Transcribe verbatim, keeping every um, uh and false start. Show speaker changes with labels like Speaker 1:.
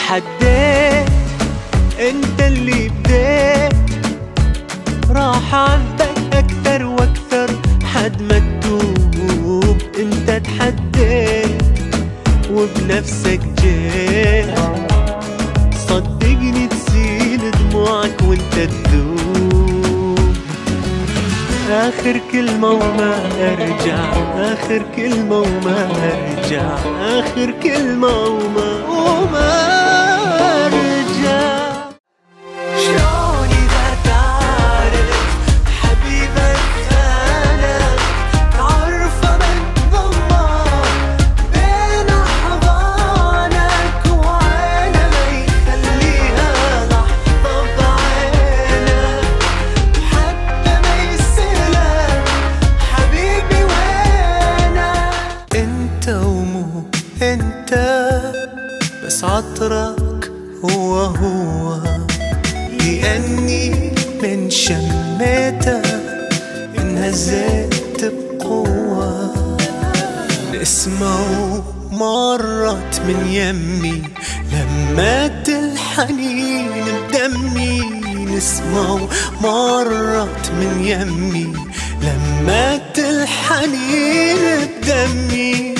Speaker 1: تحديت انت اللي بديت، راح اعذبك اكثر واكثر حد ما تتوب. انت تحديت وبنفسك جيت، صدقني تسيل دموعك وانت تذوب. آخر كلمة وما أرجع، آخر كلمة وما أرجع، آخر كلمة وما وما أرجع. شلون إذا تعرف حبيبك أنا، تعرف من ضمك بين أحضانك وأنا ما يخليها لحظة بعينك، حتى ما يسألك حبيبي وينك. انت ومو انت بس عطرك هو هو، لأني من شميته انهزيت بقوة. نسمة مرت من يمي لمات الحنين بدمي، نسمة مرت من يمي لمات الحنين بدمي.